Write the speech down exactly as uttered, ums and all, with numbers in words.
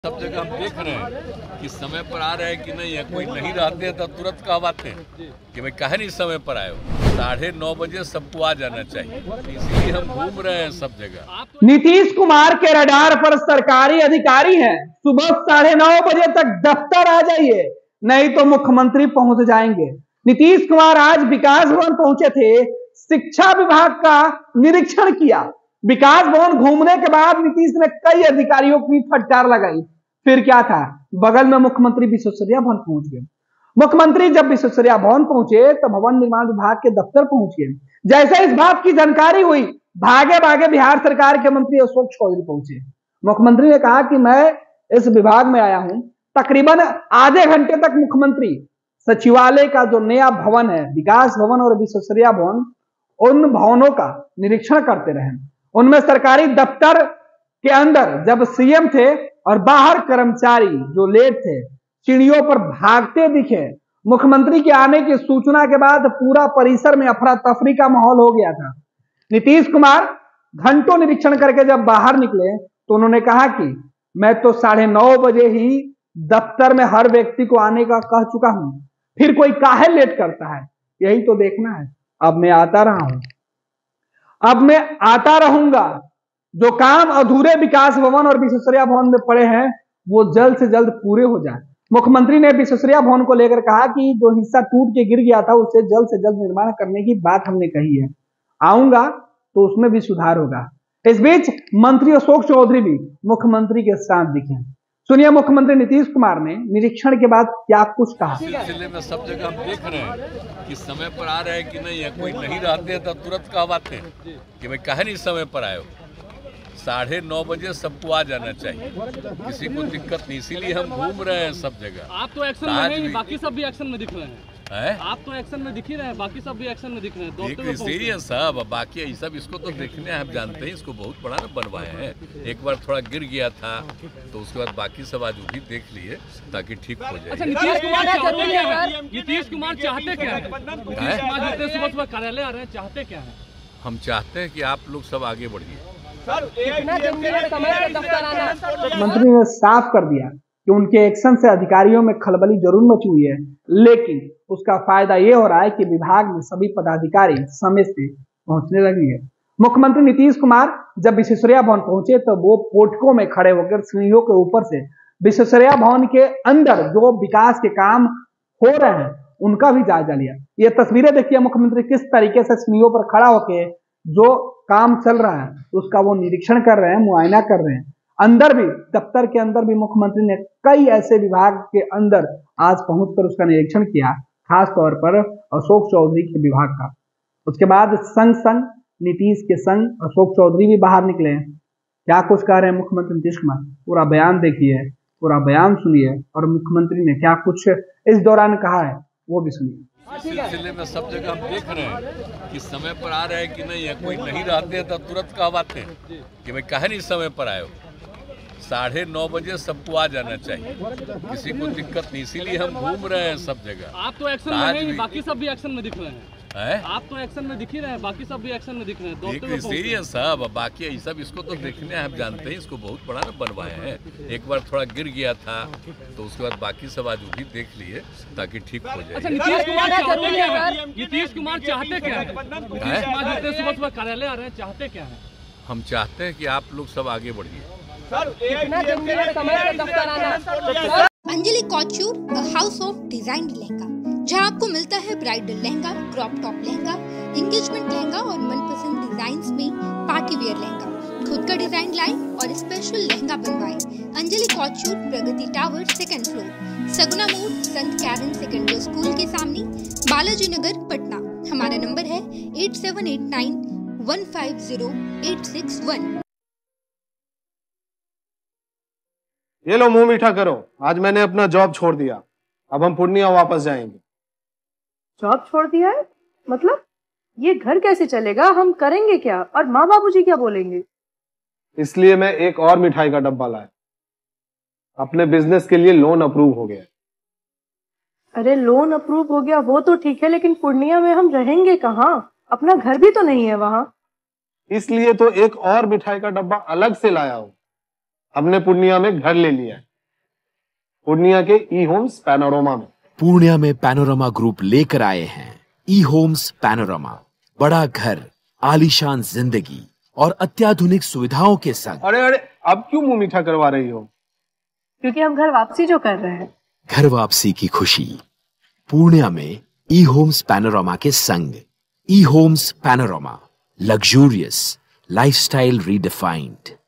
सब जगह हम देख रहे हैं कि समय पर आ रहे हैं कि नहीं है। कोई नहीं रहते हैं तो तुरंत कहवाते हैं कि भाई काहे नहीं समय पर आए हो। साढ़े नौ बजे सबको आ जाना चाहिए, इसीलिए हम घूम रहे हैं सब जगह। नीतीश कुमार के रडार पर सरकारी अधिकारी हैं। सुबह साढ़े नौ बजे तक दफ्तर आ जाइए, नहीं तो मुख्यमंत्री पहुंच जाएंगे। नीतीश कुमार आज विकास भवन पहुंचे थे, शिक्षा विभाग का निरीक्षण किया। विकास भवन घूमने के बाद नीतीश ने कई अधिकारियों की फटकार लगाई। फिर क्या था, बगल में मुख्यमंत्री विश्वेश्वरैया भवन पहुंच गए। मुख्यमंत्री जब विश्वेश्वरैया भवन पहुंचे तो भवन निर्माण विभाग के दफ्तर पहुंच गए। जैसे इस बात की जानकारी हुई, भागे भागे बिहार सरकार के मंत्री अशोक चौधरी पहुंचे। मुख्यमंत्री ने कहा कि मैं इस विभाग में आया हूं। तकरीबन आधे घंटे तक मुख्यमंत्री सचिवालय का जो नया भवन है, विकास भवन और विश्वेश्वरैया भवन, उन भवनों का निरीक्षण करते रहे। उनमें सरकारी दफ्तर के अंदर जब सीएम थे और बाहर कर्मचारी जो लेट थे, सीढ़ियों पर भागते दिखे। मुख्यमंत्री के आने की सूचना के बाद पूरा परिसर में अफरा तफरी का माहौल हो गया था। नीतीश कुमार घंटों निरीक्षण करके जब बाहर निकले तो उन्होंने कहा कि मैं तो साढ़े नौ बजे ही दफ्तर में हर व्यक्ति को आने का कह चुका हूं, फिर कोई काहे लेट करता है, यही तो देखना है। अब मैं आता रहा हूं, अब मैं आता रहूंगा। जो काम अधूरे विकास भवन और विश्वेश्वरैया भवन में पड़े हैं वो जल्द से जल्द पूरे हो जाए। मुख्यमंत्री ने विश्वेश्वरैया भवन को लेकर कहा कि जो हिस्सा टूट के गिर गया था उसे जल्द से जल्द निर्माण करने की बात हमने कही है। आऊंगा तो उसमें भी सुधार होगा। इस बीच मंत्री अशोक चौधरी भी मुख्यमंत्री के साथ दिखे। सुनिए मुख्यमंत्री नीतीश कुमार ने निरीक्षण के बाद क्या कुछ कहा। सिलसिले में सब जगह हम देख रहे हैं कि समय पर आ रहे हैं कि नहीं है। कोई नहीं रहते हैं तो तुरंत कहवाते हैं कि भाई काहे नहीं समय पर आए हो। साढ़े नौ बजे सबको आ जाना चाहिए, किसी को दिक्कत नहीं, इसीलिए हम घूम रहे हैं सब जगह। आप तो एक्शन में हैं, बाकी सब भी एक्शन में दिख रहे हैं। है? आप तो एक्शन में दिख ही रहे हैं, बाकी सब भी एक्शन में दिख रहे हैं। सही है सब, बाकी ये सब इसको तो देखने हम जानते हैं, इसको बहुत बड़ा ना बनवाए हैं। एक बार थोड़ा गिर गया था तो उसके बाद बाकी सब आज भी देख लिए ताकि ठीक हो जाए। अच्छा, नीतीश कुमार चाहते क्या है? नीतीश कुमार चाहते क्या है? नीतीश कुमार जितने सुबह सुबह कार्यालय आ रहे हैं, चाहते क्या है? हम चाहते हैं कि आप लोग सब आगे बढ़िए। मंत्री ने साफ कर दिया कि उनके एक्शन से अधिकारियों में खलबली जरूर मची हुई है, लेकिन उसका फायदा ये हो रहा है कि विभाग में सभी पदाधिकारी समय से पहुंचने लगे हैं। मुख्यमंत्री नीतीश कुमार जब विश्वेश्वरैया भवन पहुंचे तो वो पोर्टिको में खड़े होकर सीढ़ियों के ऊपर से विश्वेश्वरैया भवन के अंदर जो विकास के काम हो रहे हैं उनका भी जायजा लिया। ये तस्वीरें देखिए, मुख्यमंत्री किस तरीके से सीढ़ियों पर खड़ा होकर जो काम चल रहा है उसका वो निरीक्षण कर रहे हैं, मुआयना कर रहे हैं। अंदर भी, दफ्तर के अंदर भी मुख्यमंत्री ने कई ऐसे विभाग के अंदर आज पहुंचकर उसका निरीक्षण किया, खास तौर पर अशोक चौधरी के विभाग का। उसके बाद संग संग नीतीश के संग अशोक चौधरी भी बाहर निकले। क्या कुछ कह रहे हैं मुख्यमंत्री नीतीश कुमार, पूरा बयान देखिए, पूरा बयान सुनिए और मुख्यमंत्री ने क्या कुछ इस दौरान कहा है वो भी सुनिए। सिलसिले में सब जगह हम देख रहे हैं कि समय पर आ रहे हैं कि नहीं है। कोई नहीं रहते हैं तो तुरंत कहवाते हैं कि भाई काहे नहीं समय पर आए हो। साढ़े नौ बजे सबको आ जाना चाहिए, किसी को दिक्कत नहीं, इसीलिए हम घूम रहे हैं सब जगह। आप तो एक्शन में हैं, बाकी सब भी एक्शन में दिख रहे हैं। है? आप तो एक्शन में दिख ही रहे हैं, बाकी सब भी एक्शन में दिख रहे हैं। सही है सब, बाकी ये सब इसको तो देखने हम जानते हैं, इसको बहुत बड़ा ना बनवाए हैं। एक बार थोड़ा गिर गया था तो उसके बाद बाकी सब आज भी देख लिए ताकि ठीक हो जाए। अच्छा, नीतीश कुमार चाहते क्या है? नीतीश कुमार चाहते क्या है? नीतीश कुमार जितने सुबह सुबह कार्यालय आ रहे हैं, चाहते क्या है? हम चाहते हैं कि आप लोग सब आगे बढ़िए। Anjali couture, a house of design lehenga, जहां आपको मिलता है bridal lehenga, crop top lehenga, engagement lehenga और मनपसंद डिजाइन्स में पार्टी वेयर लहंगा। खुद का डिजाइन लाए और स्पेशल लहंगा बनवाए। Anjali couture, Pragati tower, second floor, Saguna मोड़, संत कैरन सेकेंडरी स्कूल के सामने, बालाजी नगर, पटना। हमारा नंबर है eight seven eight nine one five zero eight six one. ये लो मुंह मीठा करो, आज मैंने अपना जॉब छोड़ दिया, अब हम पूर्णिया वापस जाएंगे। जॉब छोड़ दिया है? मतलब ये घर कैसे चलेगा, हम करेंगे क्या और माँ बाबूजी क्या बोलेंगे? इसलिए मैं एक और मिठाई का डब्बा लाया, अपने बिजनेस के लिए लोन अप्रूव हो गया। अरे लोन अप्रूव हो गया वो तो ठीक है, लेकिन पूर्णिया में हम रहेंगे कहाँ? अपना घर भी तो नहीं है वहाँ। इसलिए तो एक और मिठाई का डब्बा अलग से लाया हूँ, हमने पूर्णिया में घर ले लिया है। पूर्णिया के ई होम्स पैनोरमा में। पूर्णिया में पैनोरमा ग्रुप लेकर आए हैं ई होम्स पैनोरमा। बड़ा घर, आलीशान जिंदगी और अत्याधुनिक सुविधाओं के संग। अरे अरे अब क्यों मुंह मीठा करवा रही हो? क्योंकि हम घर वापसी जो कर रहे हैं। घर वापसी की खुशी पूर्णिया में ई होम्स पैनोरमा के संग। ई homes panorama, luxurious lifestyle redefined.